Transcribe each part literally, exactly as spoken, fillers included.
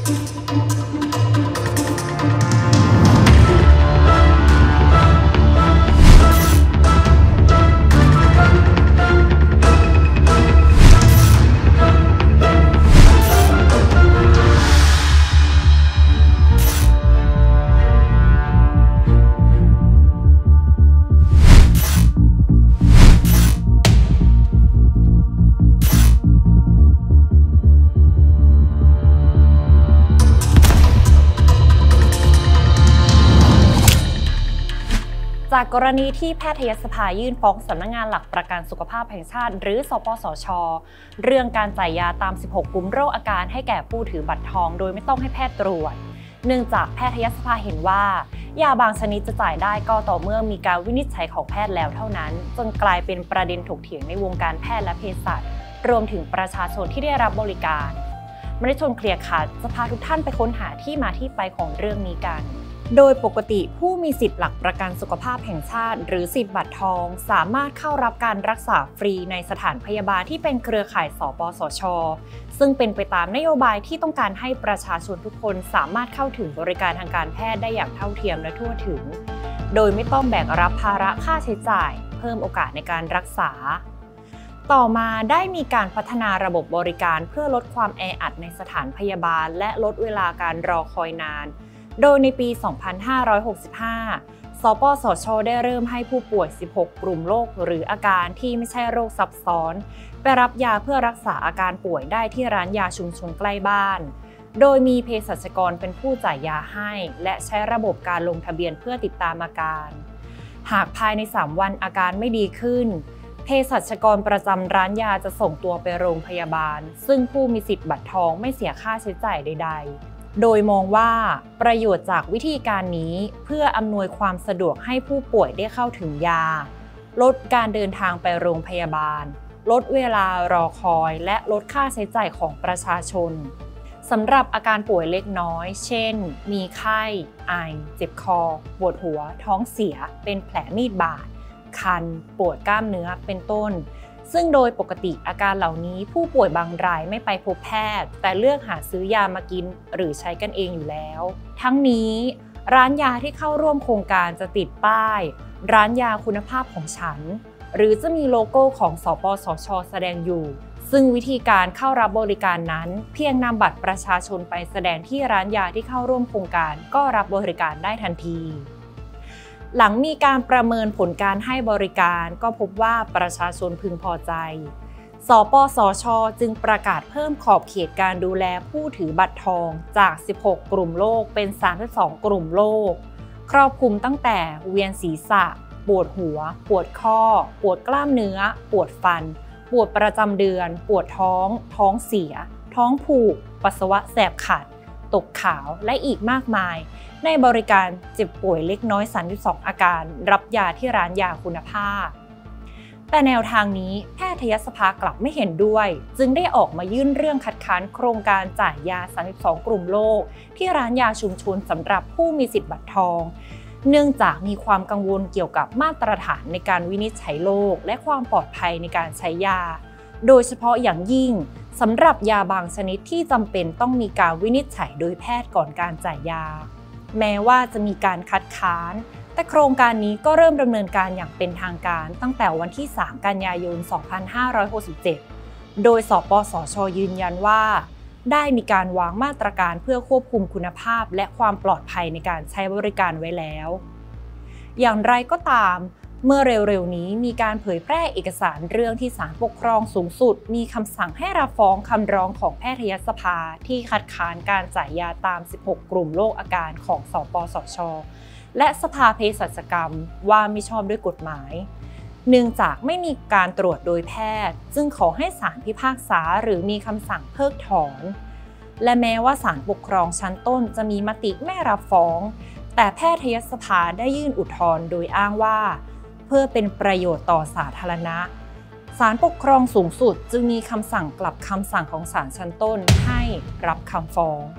จากกรณีที่แพทยสภายื่นฟ้องสำนักงานหลักประกันสุขภาพแห่งชาติหรือสปสช.เรื่องการจ่ายยาตามสิบหกกลุ่มโรคอาการให้แก่ผู้ถือบัตรทองโดยไม่ต้องให้แพทย์ตรวจเนื่องจากแพทยสภาเห็นว่ายาบางชนิดจะจ่ายได้ก็ต่อเมื่อมีการวินิจฉัยของแพทย์แล้วเท่านั้นจนกลายเป็นประเด็นถกเถียงในวงการแพทย์และเภสัชรวมถึงประชาชนที่ได้รับบริการมติชนเคลียร์คัดจะพาทุกท่านไปค้นหาที่มาที่ไปของเรื่องนี้กันโดยปกติผู้มีสิทธิหลักประกันสุขภาพแห่งชาติหรือสิทธิบัตรทองสามารถเข้ารับการรักษาฟรีในสถานพยาบาลที่เป็นเครือข่ายสปสช.ซึ่งเป็นไปตามนโยบายที่ต้องการให้ประชาชนทุกคนสามารถเข้าถึงบริการทางการแพทย์ได้อย่างเท่าเทียมและทั่วถึงโดยไม่ต้องแบกรับภาระค่าใช้จ่ายเพิ่มโอกาสในการรักษาต่อมาได้มีการพัฒนาระบบบริการเพื่อลดความแออัดในสถานพยาบาลและลดเวลาการรอคอยนานโดยในปี สองพันห้าร้อยหกสิบห้า สปสช.ได้เริ่มให้ผู้ป่วย สิบหก กลุ่มโรคหรืออาการที่ไม่ใช่โรคซับซ้อนไปรับยาเพื่อรักษาอาการป่วยได้ที่ร้านยาชุมชนใกล้บ้านโดยมีเภสัชกรเป็นผู้จ่ายยาให้และใช้ระบบการลงทะเบียนเพื่อติดตามอาการหากภายในสามวันอาการไม่ดีขึ้นเภสัชกรประจำร้านยาจะส่งตัวไปโรงพยาบาลซึ่งผู้มีสิทธิ์บัตรทองไม่เสียค่าใช้จ่ายใดๆโดยมองว่าประโยชน์จากวิธีการนี้เพื่ออำนวยความสะดวกให้ผู้ป่วยได้เข้าถึงยาลดการเดินทางไปโรงพยาบาลลดเวลารอคอยและลดค่าใช้จ่ายของประชาชนสำหรับอาการป่วยเล็กน้อยเช่นมีไข้ไอเจ็บคอปวดหัวท้องเสียเป็นแผลมีดบาดคันปวดกล้ามเนื้อเป็นต้นซึ่งโดยปกติอาการเหล่านี้ผู้ป่วยบางรายไม่ไปพบแพทย์แต่เลือกหาซื้อยามากินหรือใช้กันเองอยู่แล้วทั้งนี้ร้านยาที่เข้าร่วมโครงการจะติดป้ายร้านยาคุณภาพของฉันหรือจะมีโลโก้ของสปสช.แสดงอยู่ซึ่งวิธีการเข้ารับบริการนั้นเพียงนำบัตรประชาชนไปแสดงที่ร้านยาที่เข้าร่วมโครงการก็รับบริการได้ทันทีหลังมีการประเมินผลการให้บริการก็พบว่าประชาชนพึงพอใจสปสช.จึงประกาศเพิ่มขอบเขตการดูแลผู้ถือบัตรทองจากสิบหกกลุ่มโรคเป็นสามสิบสองกลุ่มโรคครอบคลุมตั้งแต่เวียนศีรษะปวดหัวปวดข้อปวดกล้ามเนื้อปวดฟันปวดประจำเดือนปวดท้องท้องเสียท้องผูกปัสสาวะแสบขัดตกขาวและอีกมากมายในบริการเจ็บป่วยเล็กน้อยสามสิบสองอาการรับยาที่ร้านยาคุณภาพแต่แนวทางนี้แพทยสภากลับไม่เห็นด้วยจึงได้ออกมายื่นเรื่องคัดค้านโครงการจ่ายยาสามสิบสองกลุ่มโรคที่ร้านยาชุมชนสำหรับผู้มีสิทธิ์บัตรทองเนื่องจากมีความกังวลเกี่ยวกับมาตรฐานในการวินิจฉัยโรคและความปลอดภัยในการใช้ยาโดยเฉพาะอย่างยิ่งสำหรับยาบางชนิดที่จำเป็นต้องมีการวินิจฉัยโดยแพทย์ก่อนการจ่ายยาแม้ว่าจะมีการคัดค้านแต่โครงการนี้ก็เริ่มดำเนินการอย่างเป็นทางการตั้งแต่วันที่สามกันยายนสองพันห้าร้อยหกสิบเจ็ดโดยสปสช.ยืนยันว่าได้มีการวางมาตรการเพื่อควบคุมคุณภาพและความปลอดภัยในการใช้บริการไว้แล้วอย่างไรก็ตามเมื่อเร็วๆนี้มีการเผยแพร่เอกสารเรื่องที่ศาลปกครองสูงสุดมีคำสั่งให้รับฟ้องคำร้องของแพทยสภาที่คัดค้านการจ่ายยาตามสิบหกกลุ่มโรคอาการของสปสช.และสภาเภสัชกรรมว่ามิชอบด้วยกฎหมายเนื่องจากไม่มีการตรวจโดยแพทย์จึงขอให้ศาลพิพากษาหรือมีคำสั่งเพิกถอนและแม้ว่าศาลปกครองชั้นต้นจะมีมติไม่รับฟ้องแต่แพทยสภาได้ยื่นอุทธรณ์โดยอ้างว่าเพื่อเป็นประโยชน์ต่อสาธารณะศาลปกครองสูงสุดจึงมีคำสั่งกลับคำสั่งของศาลชั้นต้นให้รับคำฟ้อง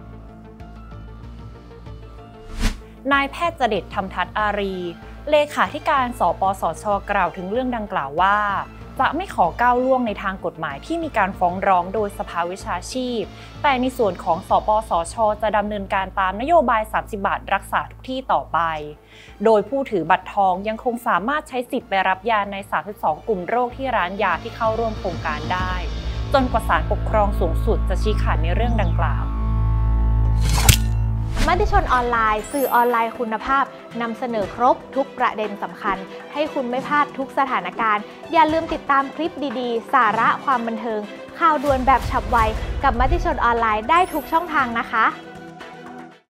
นายแพทย์เจเดช ธรรมทัศน์อารีเลขาธิการสปสช.กล่าวถึงเรื่องดังกล่าวว่าจะไม่ขอก้าวล่วงในทางกฎหมายที่มีการฟ้องร้องโดยสภาวิชาชีพแต่ในส่วนของสปสช.จะดำเนินการตามนโยบายสามสิบบาทรักษาทุกที่ต่อไปโดยผู้ถือบัตรทองยังคงสามารถใช้สิทธิ์ไปรับยาในสามสิบสองกลุ่มโรคที่ร้านยาที่เข้าร่วมโครงการได้จนกว่าศาลปกครองสูงสุดจะชี้ขาดในเรื่องดังกล่าวมติชนออนไลน์สื่อออนไลน์คุณภาพนำเสนอครบทุกประเด็นสำคัญให้คุณไม่พลาดทุกสถานการณ์อย่าลืมติดตามคลิปดีๆสาระความบันเทิงข่าวด่วนแบบฉับไวกับมติชนออนไลน์ได้ทุกช่องทางนะคะ